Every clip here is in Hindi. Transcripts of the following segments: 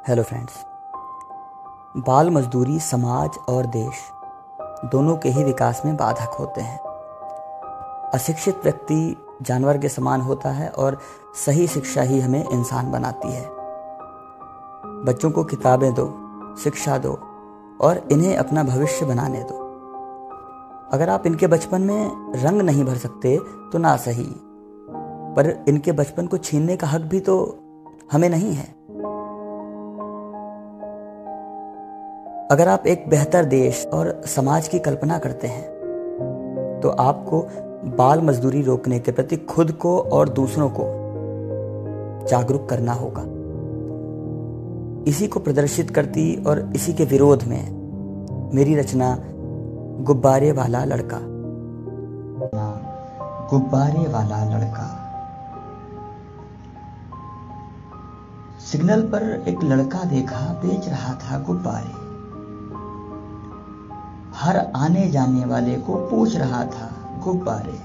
Hello friends. बाल मजदूरी समाज और देश दोनों के ही विकास में बाधक होते हैं। अशिक्षित व्यक्ति जानवर के समान होता है और सही शिक्षा ही हमें इंसान बनाती है। बच्चों को किताबें दो, शिक्षा दो और इन्हें अपना भविष्य बनाने दो। अगर आप इनके बचपन में रंग नहीं भर सकते तो ना सही, पर इनके बचपन को छीनने का हक भी तो हमें नहीं है। अगर आप एक बेहतर देश और समाज की कल्पना करते हैं तो आपको बाल मजदूरी रोकने के प्रति खुद को और दूसरों को जागरूक करना होगा। इसी को प्रदर्शित करती और इसी के विरोध में मेरी रचना गुब्बारे वाला लड़का। गुब्बारे वाला लड़का। सिग्नल पर एक लड़का देखा, बेच रहा था गुब्बारे। हर आने जाने वाले को पूछ रहा था गुब्बारे।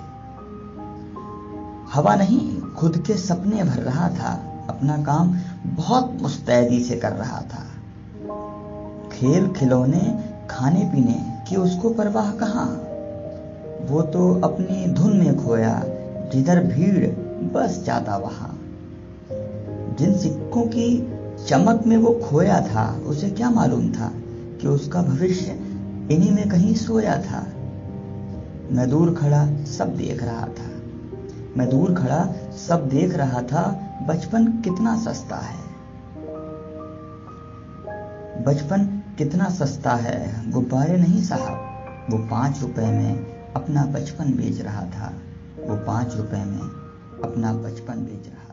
हवा नहीं, खुद के सपने भर रहा था। अपना काम बहुत मुस्तैदी से कर रहा था। खेल खिलौने खाने पीने की उसको परवाह कहाँ। वो तो अपनी धुन में खोया, जिधर भीड़ बस जाता वहां। जिन सिक्कों की चमक में वो खोया था, उसे क्या मालूम था कि उसका भविष्य इन्हीं में कहीं सोया था। मैं दूर खड़ा सब देख रहा था। मैं दूर खड़ा सब देख रहा था। बचपन कितना सस्ता है, बचपन कितना सस्ता है। गुब्बारे नहीं साहब, वो 5 रुपए में अपना बचपन बेच रहा था। वो 5 रुपए में अपना बचपन बेच रहा था।